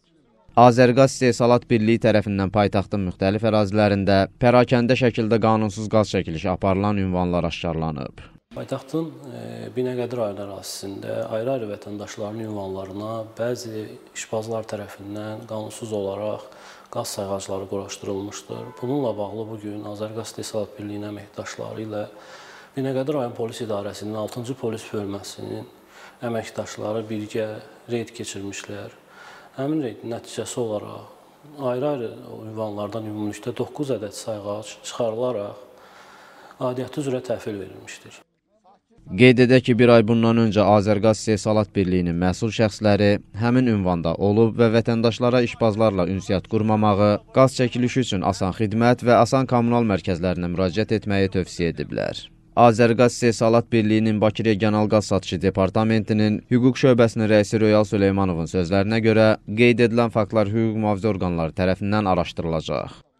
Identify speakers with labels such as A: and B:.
A: Azərqaz İstehsalat Birliyi tərəfindən paytaxtın müxtəlif ərazilərində pərakəndə şəkildə qanunsuz qaz çəkilişi aparılan ünvanlar aşkarlanıb.
B: Paytaxtın Binəqədi rayon ərazisində ayrı-ayrı vətəndaşların ünvanlarına bəzi işbazlar tərəfindən qanunsuz olaraq qaz sayğacları quraşdırılmışdır. Bununla bağlı bugün Azərqaz İstehsalat Birliyinin əməkdaşları ilə Binəqədi rayon polis idarəsinin 6-cı polis bölməsinin əməkdaşları birgə reyd keçirmişlər. Həmin reydin nəticəsi olaraq ayrı-ayrı ünvanlardan ümumilikdə 9 ədəd sayğac çıxarılaraq aidiyyatı üzrə təhvil verilmişdir.
A: Qeyd edək ki, bir ay bundan öncə Azərqaz İstehsalat Birliyinin məsul şəxsləri həmin ünvanda olub və vətəndaşlara işbazlarla ünsiyyət qurmamağı, qaz çəkilişi üçün asan xidmət və asan kommunal mərkəzlərinə müraciət etməyi tövsiyə ediblər. Azərqaz İstehsalat Birliyinin Bakı Regional Qaz Satışı Departamentinin hüquq şöbəsinin rəisi Röyal Süleymanovun sözlərinə görə qeyd edilən faktlar hüquq mühafizə orqanları tərəfindən araşdırılacaq.